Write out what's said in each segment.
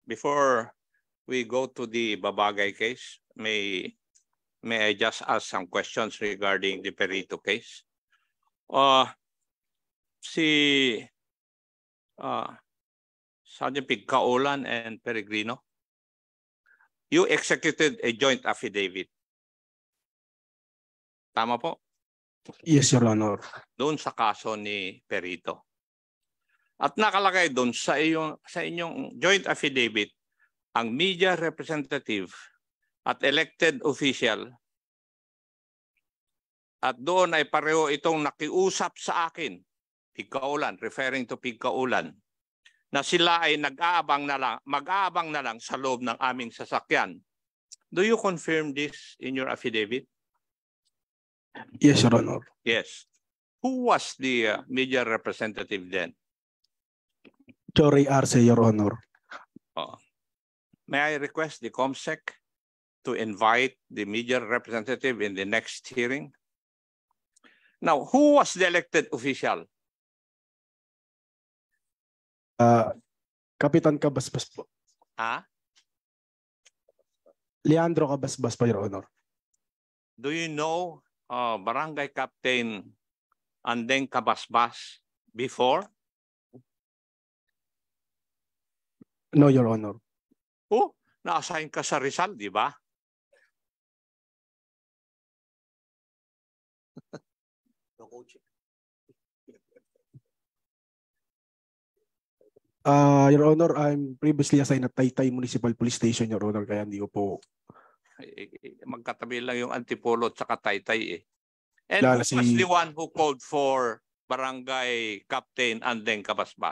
before we go to the Babagay case, may I just ask some questions regarding the Perito case? Si Sergeant Pigcaulan and Peregrino, you executed a joint affidavit. Tama po? Yes, Your Honor. Doon sa kaso ni Perito. At nakalagay doon sa inyong joint affidavit, ang media representative at elected official, at doon ay pareho itong nakiusap sa akin, Pigcaulan, referring to Pigcaulan, na sila ay mag-aabang na lang sa loob ng aming sasakyan. Do you confirm this in your affidavit? Yes, Your Honor. Yes. Who was the media representative then? Jory Arce, Your Honor. May I request the COMSEC to invite the media representative in the next hearing? Now, who was the elected official? Kapitan Cabasbas po. Leandro Cabasbas po, Your Honor. Do you know Barangay Captain Andeng Cabasbas before? No, Your Honor. Oh, na-assign ka sa Rizal, di ba? Your Honor, I'm previously assigned at Taytay Municipal Police Station, Your Honor, kaya hindi ko po. Magkatabi lang yung Antipolo at saka Taytay eh. And Lala, who was the one who called for Barangay Captain Andeng Cabasbas?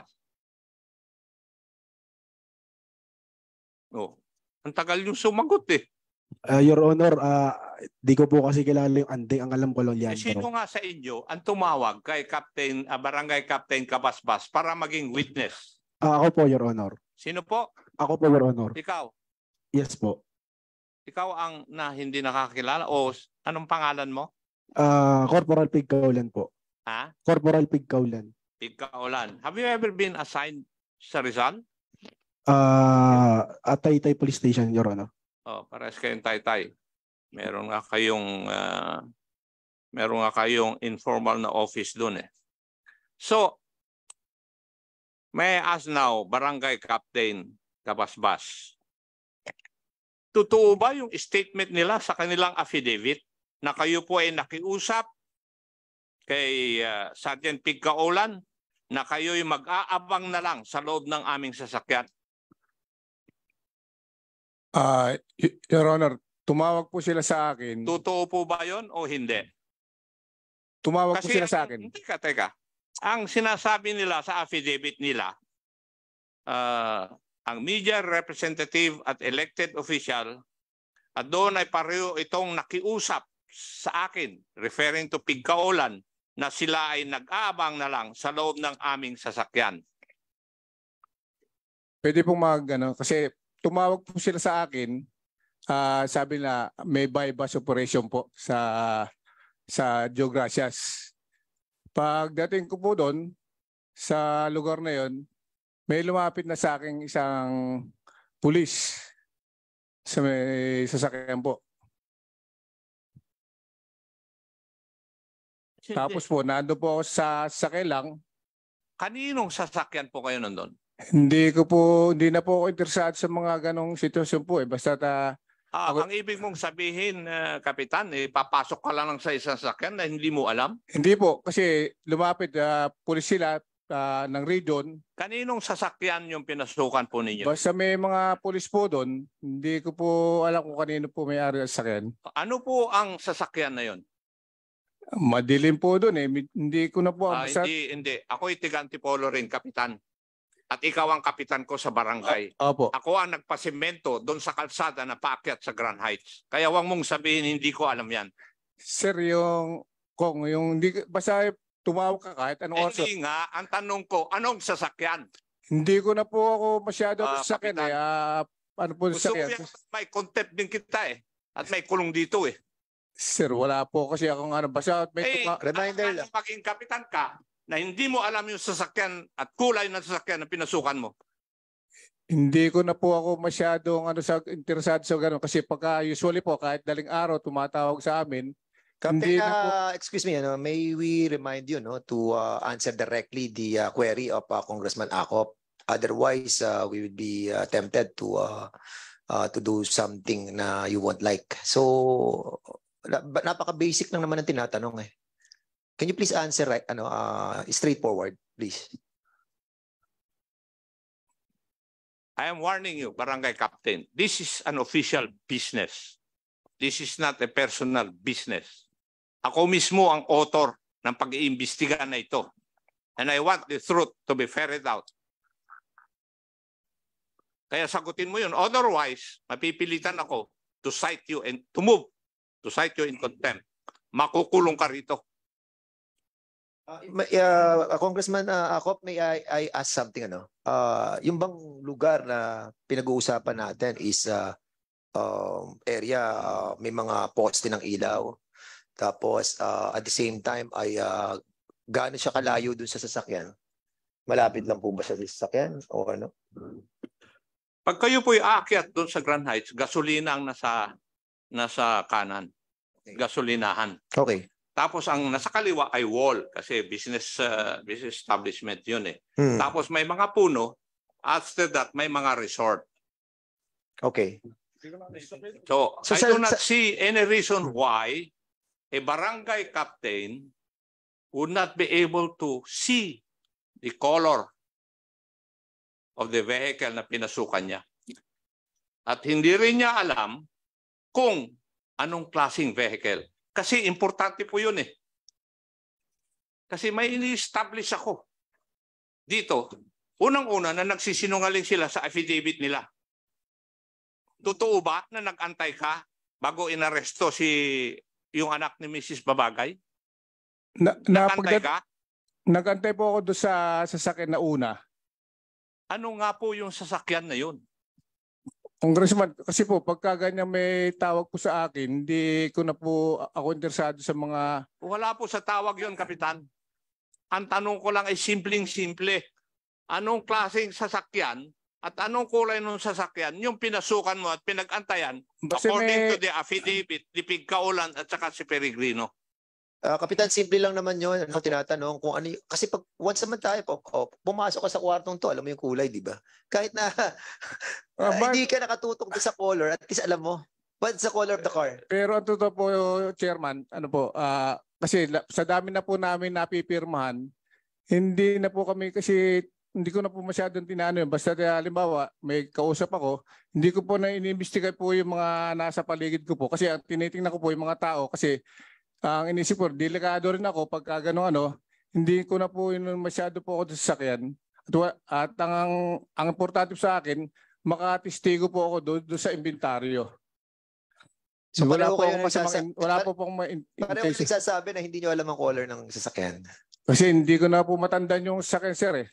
Oh, ang tagal yung sumagot eh. Your Honor, di ko po kasi kilala yung Andeng. Ang alam ko lang yan. Sino nga sa inyo ang tumawag kay Captain, Barangay Captain Cabasbas para maging witness? Ako po, Your Honor. Sino po? Ako po, Your Honor. Ikaw? Yes po. Ikaw ang hindi nakakilala o anong pangalan mo? Corporal Pigcaulan po. Corporal Pigcaulan. Pigcaulan. Have you ever been assigned sa Rizal? At Taytay Police Station, Your Honor. Parehas kayong Taytay. Meron nga kayong informal na office doon eh. So, may I ask now, Barangay Captain Cabasbas, totoo ba yung statement nila sa kanilang affidavit na kayo po ay nakiusap kay Sergeant Pigcaulan na kayo'y mag-aabang na lang sa loob ng aming sasakyan? Your Honor, tumawag po sila sa akin. Totoo po ba yon o hindi? Tumawag po sila sa akin. Teka. Ang sinasabi nila sa affidavit nila, ang media representative at elected official, at doon ay pareho itong nakiusap sa akin, referring to Pigcaulan, na sila ay nag-aabang na lang sa loob ng aming sasakyan. Pwede pong kasi tumawag po sila sa akin, sabi na may bypass operation po sa Geogracias. Pagdating ko po doon sa lugar na yon, may lumapit na sa akin isang pulis sa may sasakyan po. Tapos po, nando po ako sa sasakyan lang. Kaninong sasakyan po kayo nandun? Hindi na po ako interesado sa mga ganong sitwasyon po eh. Basta ang ibig mong sabihin, Kapitan, papasok ka lang sa isang sasakyan na hindi mo alam? Hindi po, kasi lumapit pulis sila ng region. Kaninong sasakyan yung pinasukan po ninyo? Basta may mga pulis po doon, hindi ko po alam kung kanino po may-ari ang sasakyan. Ano po ang sasakyan na yon? Madilim po doon eh. Hindi ko na po. Hindi. Ako'y tiga-Antipolo rin, Kapitan. At ikaw ang kapitan ko sa barangay. Opo. Ako ang nagpasimento doon sa kalsada na paakyat sa Grand Heights. Kaya wag mong sabihin hindi ko alam yan. Sir, basta tumawag ka kahit anong oras. Hindi nga, ang tanong ko, anong sasakyan? Hindi ko na po ako masyado sasakyan eh. Ano po sasakyan? May contempt din kita eh. At may kulong dito eh. Sir, wala po kasi akong basta may reminder lang. Maging kapitan ka, na hindi mo alam yung sasakyan at kulay ng sasakyan na pinasukan mo? Hindi ko na po ako masyadong interesado sa gano'n kasi pagka usually po kahit daling araw tumatawag sa amin. Captain, Hindi na po. excuse me, may we remind you to answer directly the query of Congressman Acop. Otherwise, we would be tempted to do something na you won't like. So, napaka-basic lang naman ang tinatanong eh. Can you please answer straightforward, please? I am warning you, Barangay Captain. This is an official business. This is not a personal business. Ako mismo ang author ng pag-iimbestiga na ito. And I want the truth to be ferreted out. Kaya sagutin mo yun. Otherwise, mapipilitan ako to cite you and to move to cite you in contempt. Makukulong ka rito. Congressman Acop, may I ask something? Yung bang lugar na pinag-uusapan natin is area may mga poste ng ilaw. Tapos at the same time ay gaano siya kalayo dun sa sasakyan? Malapit lang po ba siya sa sasakyan o ano? Pag kayo po'y aakyat doon sa Grand Heights, gasolina ang nasa kanan. Gasolinahan. Okay. Tapos ang nasa kaliwa ay wall kasi business establishment yun eh. Tapos may mga puno. After that, may mga resort. Okay. So I do not see any reason why a barangay captain would not be able to see the color of the vehicle na pinasukan niya. At hindi rin niya alam kung anong klaseng vehicle. Kasi importante po yun eh. Kasi may ini-establish ako dito. Unang-una na nagsisinungaling sila sa affidavit nila. Totoo ba na nag-antay ka bago inaresto yung anak ni Mrs. Babagay? Nag-antay ka? Nag-antay po ako doon sa sasakyan na una. Ano nga po yung sasakyan na yun? Congressman, kasi po pagka ganyan may tawag po sa akin, hindi ko na po ako interesado sa mga... Wala po sa tawag yon, Kapitan. Ang tanong ko lang ay simpleng-simple. Anong klaseng sasakyan at anong kulay ng sasakyan yung pinasukan mo at pinag-antayan according to the affidavit ni Pigkaulan at saka si Peregrino? Kapitan, simple lang naman yun. Tinatanong kung ano kasi pag once naman tayo pumasok ka sa kwartong to, alam mo yung kulay, di ba? Kahit na hindi ka nakatutok sa color, at least alam mo what's the color of the car. Pero ang totoo po, Chairman, kasi sa dami na po namin napipirmahan, hindi na po kami kasi hindi ko na po masyadong tinano yun. Basta halimbawa, may kausap ako, hindi ko po na inimbestiga po yung mga nasa paligid ko po kasi tinitingnan ko po yung mga tao kasi ang inisip ko, delikado rin ako pagka gano'n hindi ko na po yun masyado po ako sa sasakyan. At ang importante sa akin, makatistigo po ako doon sa inventaryo. So wala po pong pareho nagsasabi na hindi nyo alam ang color ng sasakyan. Kasi hindi ko na po matandaan yung sasakyan, sir eh.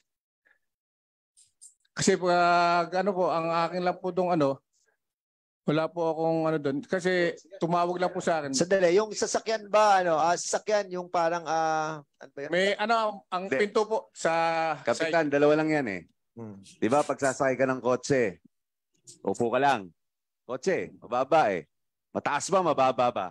Kasi pag ang akin lang po doon wala po akong doon. Kasi tumawag lang po sa akin. Sandali, yung sasakyan ba, sasakyan yung parang, ano ba yun? May ang pinto po sa... Kapitan, dalawa lang yan eh. Di ba pag sasakay ka ng kotse, upo ka lang. Kotse, mababa eh. Mataas ba, mababa ba?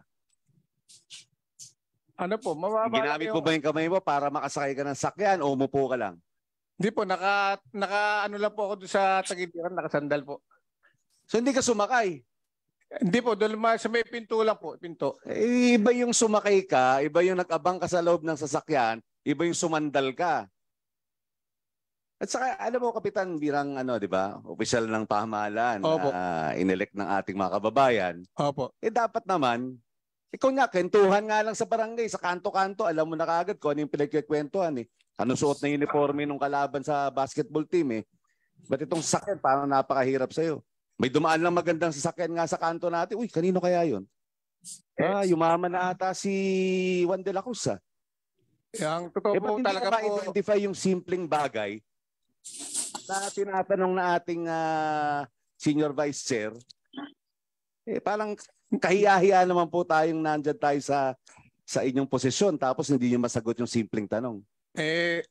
Ano po, mababa. Ginamit mo ba yung kamay mo para makasakay ka ng sakyan o umupo ka lang? Hindi po, naka lang po ako doon sa tagiliran, nakasandal po. So hindi ka sumakay? Hindi po, doon sa may pinto lang po, pinto. Iba yung sumakay ka, iba yung nag-abang ka sa loob ng sasakyan, iba yung sumandal ka. At saka, alam mo, Kapitan, birang di ba, opisyal ng pamahalaan na inelect ng ating mga kababayan. Opo. Dapat naman, ikaw nga, kwentuhan nga lang sa barangay, sa kanto-kanto, alam mo na kaagad kung ano yung pinagkikwentuhan eh. Ano suot na uniforme ng kalaban sa basketball team eh. Ba't itong sasakyan, parang napakahirap sa'yo? May dumaan lang magandang sasakyan nga sa kanto natin. Uy, kanino kaya yun? Yumaman na ata si Juan de la Cruz. Yung totoo po talaga po. I-identify yung simpleng bagay na tinatanong na ating senior vice chair. Parang kahiya-hiya naman po tayong nandyan tayo sa inyong posisyon tapos hindi nyo masagot yung simpleng tanong.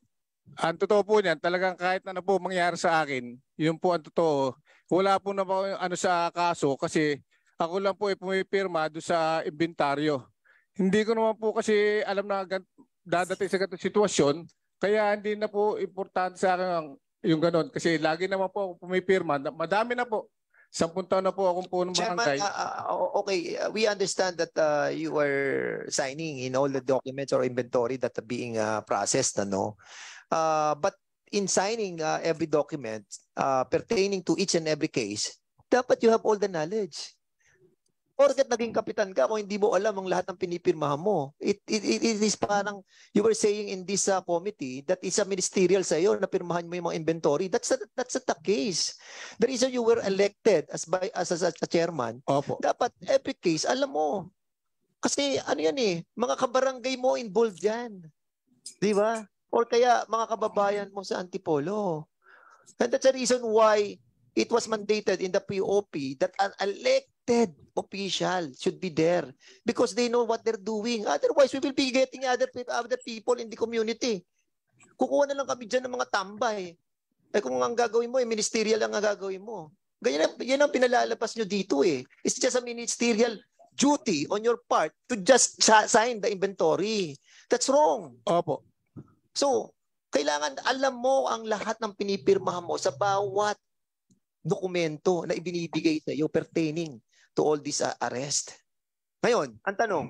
Ang totoo po niyan, talagang kahit ano po mangyari sa akin, yun po ang totoo. Wala po na po ano sa kaso kasi ako lang po ay pumipirma doon sa inventaryo. Hindi ko naman po kasi alam na dadating sa ganitong sitwasyon, kaya hindi na po importante sa akin yung ganon. Kasi lagi naman po ako pumipirma. Madami na po. 10 taon na po akong punong Chairman, barangay. okay, we understand that you are signing in all the documents or inventory that are being processed, ano? But in signing every document pertaining to each and every case, dapat you have all the knowledge. Porket naging kapitan ka, kung hindi mo alam ang lahat ng pinipirmahan mo, it is parang you were saying in this committee that is a ministerial sa iyo na pirmahan mo yung mga inventory. That's not the case. The reason you were elected as a chairman, Opo. dapat every case alam mo. Kasi ano yan mga kabarangay mo involved yan. Di ba? Or kaya mga kababayan mo sa Antipolo. And that's the reason why it was mandated in the POP that an elected official should be there because they know what they're doing. Otherwise, we will be getting other people in the community. Kukuha na lang kami dyan ng mga tambay. Kung ang gagawin mo, ministerial lang ang gagawin mo. Ganyan, yan ang pinalalabas nyo dito It's just a ministerial duty on your part to just sign the inventory. That's wrong. Opo. So, kailangan alam mo ang lahat ng pinipirmahan mo sa bawat dokumento na ibinibigay sa iyo pertaining to all this arrest. Ngayon, ang tanong,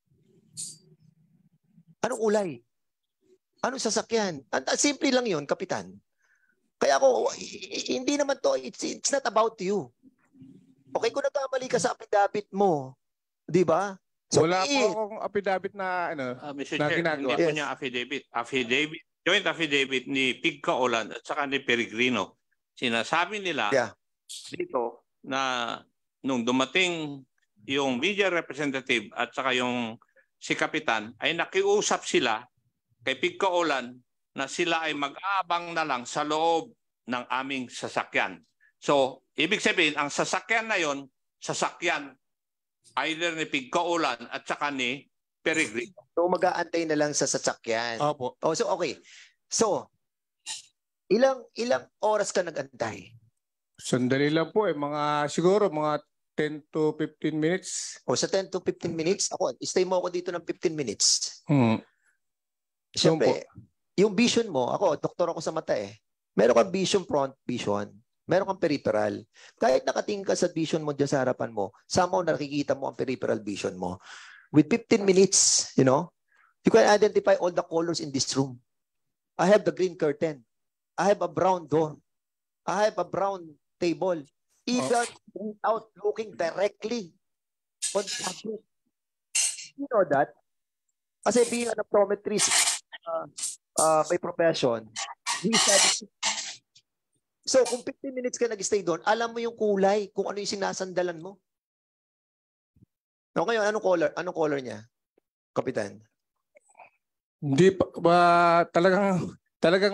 anong ulay? Anong sasakyan? Simple lang yun, Kapitan. Kaya ako, hindi naman to, it's not about you. Okay, kung nagkamali ka sa affidavit mo, di ba? So, wala po akong affidavit na Mr. na Chair, ginagawa. hindi po niya affidavit. Joint affidavit ni Pig Kaulan at saka ni Peregrino. Sinasabi nila dito na nung dumating yung media representative at saka yung si Kapitan ay nakiusap sila kay Pig Kaulan na sila ay mag-aabang na lang sa loob ng aming sasakyan. So, ibig sabihin, ang sasakyan na yon, sasakyan either ni Pig Kaulan at saka ni Peregrino. So, mag-aantay na lang sa sasakyan. Opo. Oh, so okay. So, ilang oras ka nag-antay? Sandali lang po siguro mga 10 to 15 minutes. O sa 10 to 15 minutes, stay mo ako dito ng 15 minutes. Yun Siyempre, yung vision mo, doktor ako sa mata Meron kang vision front, vision. Meron kang peripheral. Kahit nakatingin ka sa vision mo dyan sa harapan mo, somehow nakikita mo ang peripheral vision mo. With 15 minutes, you can identify all the colors in this room. I have the green curtain. I have a brown door. I have a brown table. Even without looking directly on the subject. You know that? Kasi being an optometrist by profession, we study. So, kung 15 minutes ka nag-stay doon, alam mo yung kulay, kung ano yung sinasandalan mo. Ngayon, anong color niya, Kapitan? Hindi pa talagang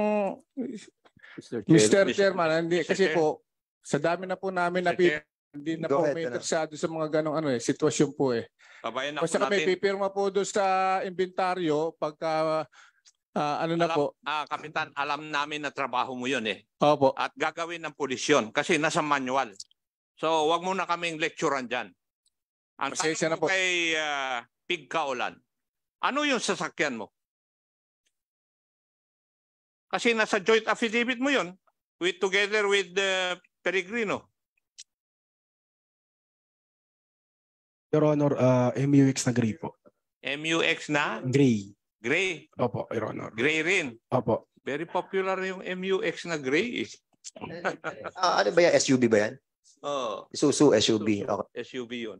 Mr. Chairman, hindi kasi po sa dami na po namin hindi na po may interesado sa mga ganong sitwasyon po Babayan Basta kami pipirma po doon sa inventaryo pagka Kapitan, alam namin na trabaho mo yun Opo. At gagawin ng pulis yun kasi nasa manual. So, wag mo na kaming lecturean dyan. Ang tanong ko kay Pig Kaulan, ano yung sasakyan mo? Kasi nasa joint affidavit mo yun together with Peregrino. Your Honor, MUX na gray po. MUX na? Gray. Gray. Opo, Your Honor. Gray rin. Opo. Very popular yung MUX na gray. Ano ba yan? SUV ba yan? Oh. Isuzu SUV. Okay. SUV yun.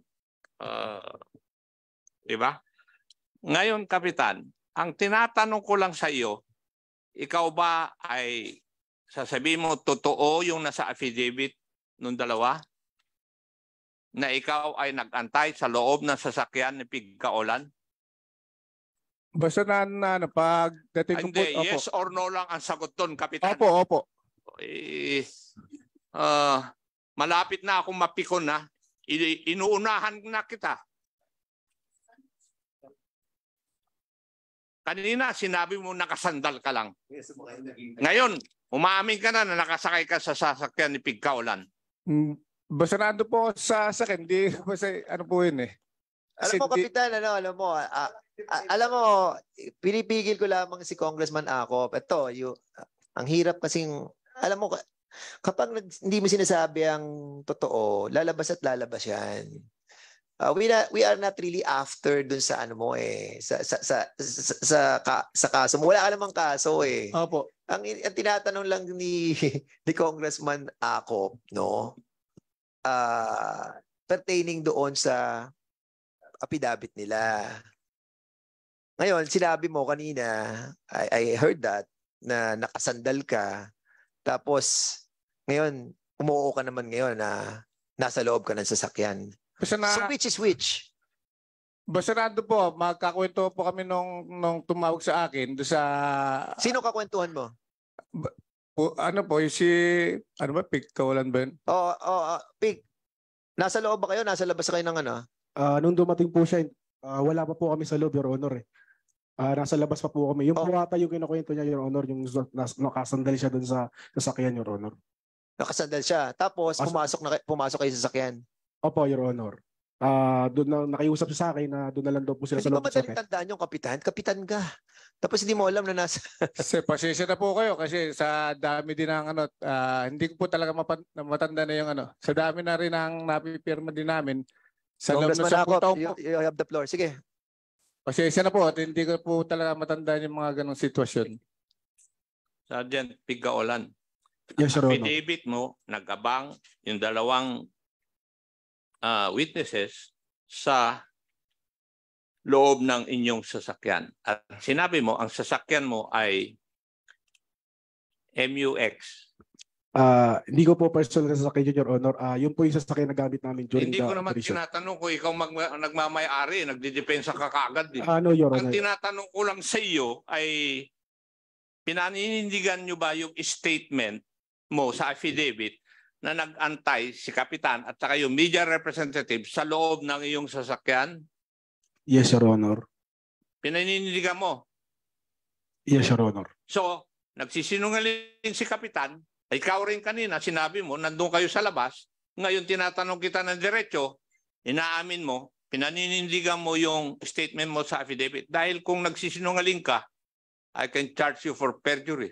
Diba? Ngayon, Kapitan, ang tinatanong ko lang sa iyo, ikaw ba ay sasabihin mo totoo yung nasa affidavit nung dalawa? Na ikaw ay nag-antay sa loob ng sasakyan ni Pig Kaulan? Basta pagdating ko po. Hindi, yes or no lang ang sagot doon, Kapitan. Opo. Malapit na akong mapikon na. Inuunahan na kita. Kanina, sinabi mo nakasandal ka lang. Ngayon, umaamin ka na nakasakay ka sa sasakyan ni Pigkaolan. Basarado po sa akin, hindi basta ano po yun eh. Alam mo, Kapitan, alam mo, pinipigil ko lamang si Congressman Acop. Ito, ang hirap kasing, alam mo, kapag hindi mo sinasabi ang totoo, lalabas at lalabas yan. We are not really after dun sa ano mo sa kaso mo. Wala ka namang kaso eh. Opo. Ang tinatanong lang ni Congressman Acop, no? Pertaining doon sa affidavit nila. Ngayon, sinabi mo kanina, I heard that, na nakasandal ka, tapos ngayon, umuo ka naman ngayon na nasa loob ka ng sasakyan. So which is which? Basarado po, magkakwento po kami nung tumawag sa akin do sa... Sino kakwentuhan mo? Ano po, Pigkaolan ba yun? Pig. Nasa loob ba kayo? Nasa labas kayo ng ano? Nung dumating po siya, wala pa po kami sa loob, Your Honor eh. Nasa labas pa po kami. Yung puwata yung kinukwento niya, Your Honor, yung nakasandal siya doon sa sasakyan, Your Honor. Nakasandal siya. Tapos pumasok kayo sa sasakyan. Opo, Your Honor. Doon na nakiusap siya sa akin na doon na lang daw po sila sa loob. Hindi ba madaling tandaan yung kapitan? Kapitan ka. Tapos hindi mo alam na nasa... Pasensya na po kayo kasi sa dami din ng hindi ko po talaga matanda na yung sa dami na rin ang napipirma din namin. Sa loob na sa taon po. You have the floor. Sige. Pasensya na po at hindi ko po talaga matanda yung mga ganong sitwasyon. Sergeant Pigkaolan. Yes, Your Honor. Affidavit mo, nag-abang yung dalawang witnesses sa loob ng inyong sasakyan. At sinabi mo, ang sasakyan mo ay MUX. Hindi ko po personal na sasakyan yun, Your Honor. Yun po yung sasakyan na gamit namin during Hindi the ko naman operation. tinatanong kung ikaw nagmamayari, nagdidepensa ka kaagad. Your Honor. Ang tinatanong ko lang sa iyo ay pinaninindigan nyo ba yung statement mo sa affidavit na nag-antay si Kapitan at saka yung media representative sa loob ng iyong sasakyan? Yes, Your Honor. Pinaninindigan mo? Yes, Your Honor. So, nagsisinungaling si Kapitan, ikaw rin kanina, sinabi mo, nandun kayo sa labas, ngayon tinatanong kita ng diretso, inaamin mo, pinaninindigan mo yung statement mo sa affidavit. Dahil kung nagsisinungaling ka, I can charge you for perjury.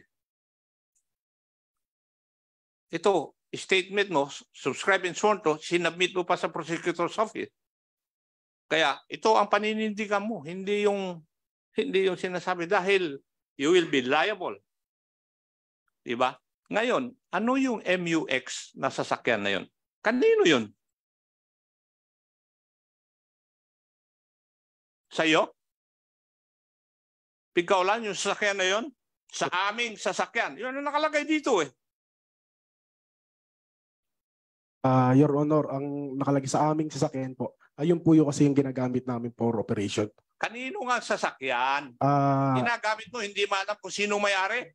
Ito, statement mo, subscribe and sworn to, sinubmit mo pa sa prosecutor's office. Kaya ito ang paninindigan mo, hindi yung sinasabi dahil you will be liable. Diba? Ngayon, ano yung MUX na sasakyan na yun? Kanino yun? Sa'yo? Pigkaolan yung sasakyan na yun? Sa aming sasakyan. Yun ang nakalagay dito eh. Your Honor, ang nakalagay sa aming sasakyan po, ayun po yung kasi yung ginagamit namin for operation. Kanino nga sasakyan? Ginagamit mo, hindi mo alam kung sino may-ari?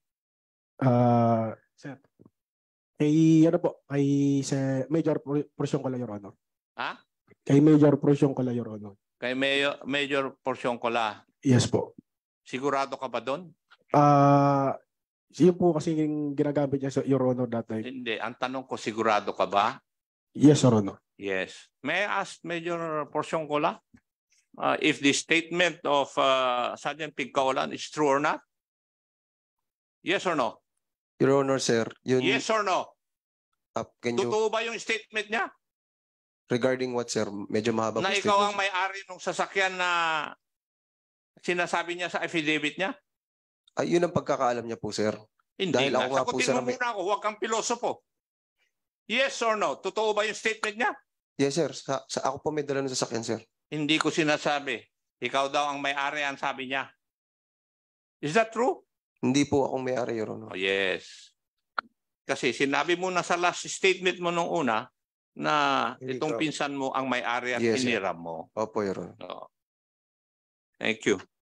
Sir, kay Major Porsyong ko lang, Your Honor. Ha? Kay Major Porsyong ko lang, Your Honor. Kay Major Porsyong ko lang. Yes po. Sigurado ka ba doon? Yun po kasi yung ginagamit niya sa Your Honor that time. Hindi. Ang tanong ko, sigurado ka ba? Yes, Your Honor. Yes. May I ask Major Porsyong ko lang if the statement of Sergeant Pigkaolan is true or not? Yes or no? Your Honor, sir, yun, Yes or no? can you, Totoo ba yung statement niya? regarding what, sir? Medyo mahaba Na po ikaw ang statement. may-ari ng sasakyan na sinasabi niya sa affidavit niya? Yun ang pagkakaalam niya po, sir. Hindi Dahil nga. ako nga po, Sagutin sir, mo muna ako. Huwag kang pilosopo. Yes or no? Totoo ba yung statement niya? Yes, sir. Ako po may dala ng sasakyan, sir. Hindi ko sinasabi. Ikaw daw ang may-ari, ang sabi niya. Is that true? Hindi po akong may-ari, Your Honor. Oh, yes. Kasi sinabi mo na sa last statement mo nung una na Hindi itong ko. pinsan mo ang may-ari at Yes, sir. hiniram mo. Opo, Your Honor. Oh. Thank you.